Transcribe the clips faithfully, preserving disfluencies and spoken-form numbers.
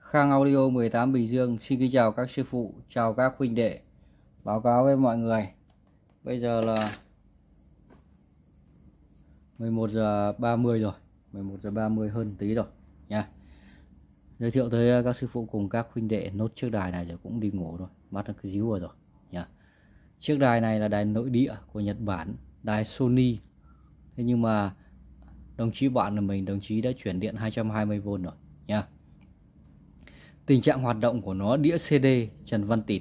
Khang Audio mười tám Bình Dương xin kính chào các sư phụ, chào các huynh đệ. Báo cáo với mọi người, bây giờ là mười một giờ ba mươi rồi, mười một giờ ba mươi hơn tí rồi nha. Giới thiệu tới các sư phụ cùng các huynh đệ nốt chiếc đài này rồi cũng đi ngủ rồi, mắt nó cứ díu vào rồi nha. Chiếc đài này là đài nội địa của Nhật Bản, đài Sony. Thế nhưng mà đồng chí bạn của mình, đồng chí đã chuyển điện hai trăm hai mươi vôn rồi nha. Tình trạng hoạt động của nó: đĩa xê đê Trần Văn Tịt,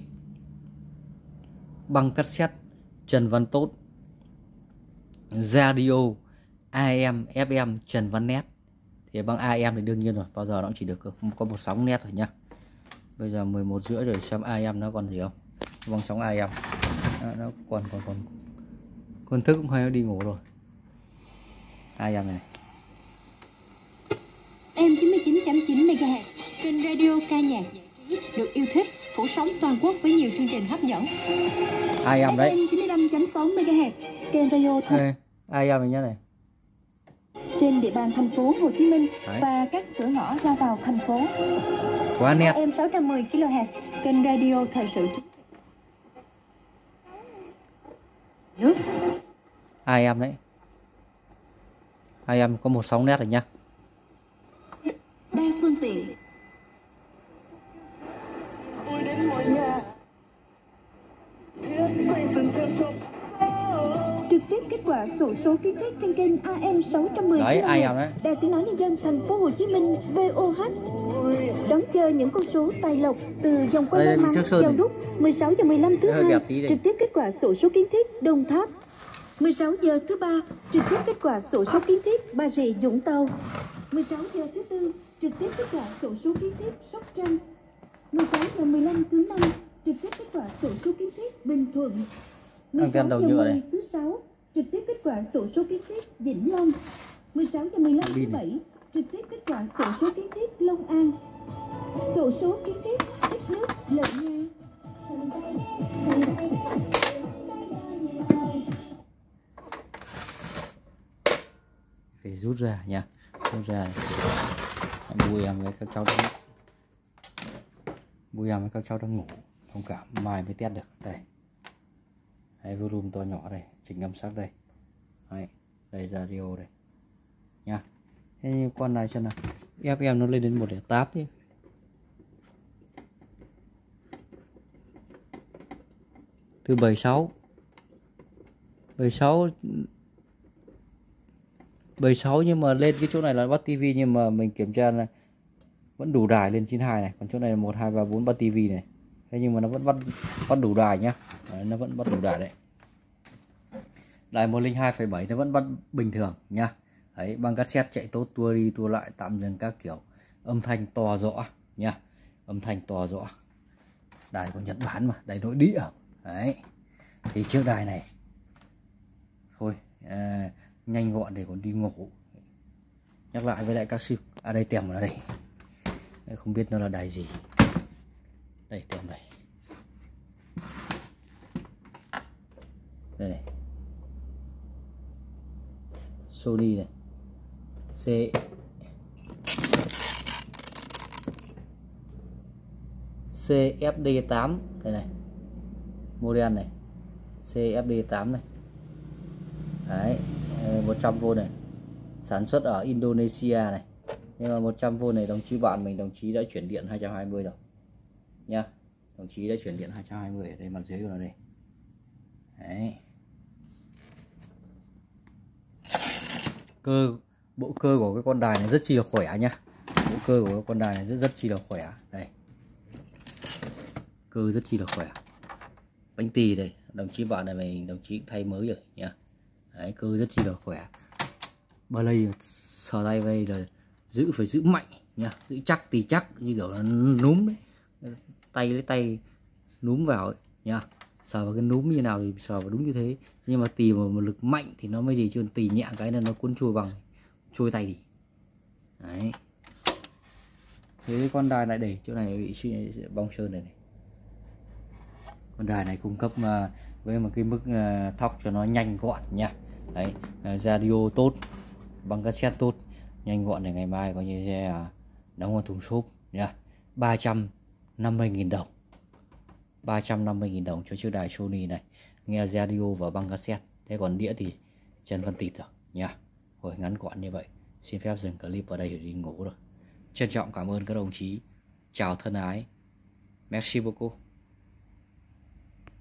băng cassette Trần Văn Tốt, radio a em ép em Trần Văn Nét. Thì băng a em thì đương nhiên rồi, bao giờ nó cũng chỉ được có một sóng nét thôi nhá. Bây giờ mười một rưỡi rồi, xem a em nó còn gì không. Băng sóng a em nó, nó còn còn còn còn thức cũng hay, nó đi ngủ rồi. a em này em chín mươi chín chấm chín mê ga héc, kênh radio ca nhạc giải trí được yêu thích, phủ sóng toàn quốc với nhiều chương trình hấp dẫn. a em đấy. ép em chín mươi lăm chấm sáu mê ga héc, kênh radio Ê, a em này nhá này. trên địa bàn thành phố Hồ Chí Minh Đấy. và các cửa ngõ ra vào thành phố. Quá nét. ép em sáu trăm mười ki lô héc, kênh radio thời sự nước. a em đấy. a em có một sóng nét rồi nhá. Đa phương tiện. Trực tiếp kết quả sổ số kiến thiết trên kênh a em sáu trăm mười. Đấy, a em đấy. Đài Tiếng nói Nhân dân thành phố Hồ Chí Minh vê o hát đón chờ những con số tài lộc từ dòng quay Đây, may mắn giao đúc. Mười sáu giờ mười lăm thứ hai trực tiếp kết quả sổ số kiến thiết Đồng Tháp. Mười sáu giờ thứ ba trực tiếp kết quả sổ số kiến thiết Bà Rịa Vũng Tàu. Mười sáu giờ thứ tư trực tiếp kết quả sổ số kiến thiết Sóc Trăng. Mười sáu giờ mười lăm thứ năm trực tiếp kết quả sổ số kiến thiết Bình Thuận. Mười sáu giờ mười thứ sáu trực tiếp kết quả sổ số kiến thiết Vĩnh Long. Mười sáu giờ mười lăm thứ bảy trực tiếp kết quả sổ số kiến thiết Long An. Sổ số kiến thiết Tích Nước Lợi Nha. Phải rút ra nha, rút ra này. Bùi em với các cháu đang bùi em với các cháu đang ngủ, thông cảm, mai mới test được. Đây, đây volume to nhỏ đây, chỉnh âm sắc đây, đây, đây radio đây nha. Thế như con này xem nào, ép em nó lên đến một phẩy tám đi. Từ bảy mươi sáu bảy mươi sáu bảy mươi sáu, nhưng mà lên cái chỗ này là bắt tivi, nhưng mà mình kiểm tra là vẫn đủ đài lên chín mươi hai này, còn chỗ này là một hai ba bốn bắt tivi này. Thế nhưng mà nó vẫn bắt bắt đủ đài nhá. Đấy, nó vẫn bắt đủ đài đấy. Đài một không hai phẩy bảy nó vẫn bắt bình thường nhá. Đấy, băng cassette chạy tốt, tua đi tua lại, tạm dừng các kiểu, âm thanh to rõ nhá, âm thanh to rõ. Đài của Nhật Bản mà, đài nội địa. Đấy, thì chiếc đài này thôi à, nhanh gọn để còn đi ngủ. Nhắc lại với lại các sư, à đây tem ở đây, không biết nó là đài gì. Đây tem này, đây này, Sony này, C xê ép đê tám đây này, model này xê ép đê tám này. Đấy, một trăm vôn này, sản xuất ở Indonesia này. Nhưng mà một trăm vôn này đồng chí bạn mình, đồng chí đã chuyển điện hai trăm hai mươi rồi nha. Đồng chí đã chuyển điện hai trăm hai mươi ở đây, mặt dưới của nó đây. Đấy, cơ bộ cơ của cái con đài này rất chi là khỏe nhá. Bộ cơ của cái con đài này rất rất chi là khỏe. Đây, cơ rất chi là khỏe. Bánh tì đây, đồng chí bạn này mình, đồng chí thay mới rồi nha. Đấy, cơ rất chi là khỏe. Ba lây sờ tay đây là giữ, phải giữ mạnh nha, giữ chắc tì chắc, như kiểu là núm đấy, tay lấy tay núm vào ấy, nha. Sờ vào cái núm như nào thì sờ vào đúng như thế, nhưng mà tì vào một lực mạnh thì nó mới gì, chứ tì nhẹ cái là nó cuốn trôi bằng, trôi tay đi. Đấy, thế cái con đài lại để chỗ này bị bong sơn này, này. Con đài này cung cấp mà với một cái mức thóc cho nó nhanh gọn nha. Đấy, radio tốt, băng cassette tốt, nhanh gọn để ngày mai có như đóng vào thùng xốp nha. ba trăm năm mươi nghìn đồng. ba trăm năm mươi nghìn đồng cho chiếc đài Sony này, nghe radio và băng cassette. Thế còn đĩa thì Trần Văn Tịt rồi nha. Rồi ngắn gọn như vậy, xin phép dừng clip ở đây để đi ngủ rồi. Trân trọng cảm ơn các đồng chí. Chào thân ái. Merci beaucoup.